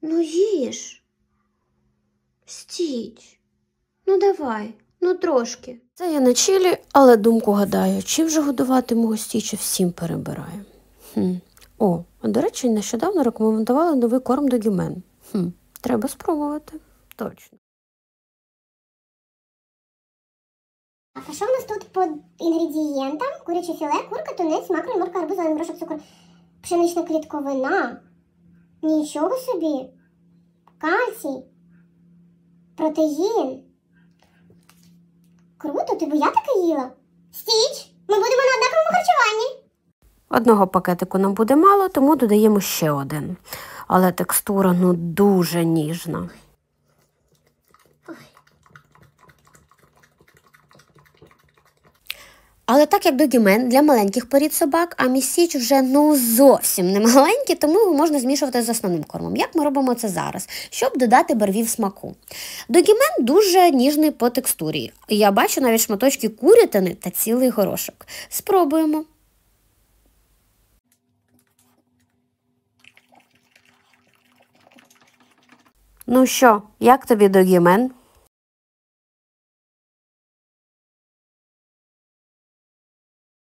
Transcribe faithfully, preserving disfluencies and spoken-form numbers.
Ну їж. Стіть. Ну давай, ну трошки. Це я на чилі, але думку гадаю, чим же годувати мого Стіча, всім перебираю. Хм. О, а до речі, нещодавно рекомендували новий корм Doggyman. Хм, треба спробувати. Точно. А що в нас тут по інгредієнтам? Куряче філе, курка, тунець, макрель, морква, гарбуз, зелений горошок, цукор, пшенична клітковина. Нічого собі. Кальцій. Протеїн. Круто, ти бо я таке їла? Стіч, ми будемо на однаковому харчуванні. Одного пакетику нам буде мало, тому додаємо ще один. Але текстура, ну, дуже ніжна. Але так як Doggyman для маленьких порід собак, а мій Стіч вже ну зовсім не маленький, тому його можна змішувати з основним кормом. Як ми робимо це зараз? Щоб додати барвів смаку. Doggyman дуже ніжний по текстурі. Я бачу навіть шматочки курятини та цілий горошок. Спробуємо. Ну що, як тобі Doggyman?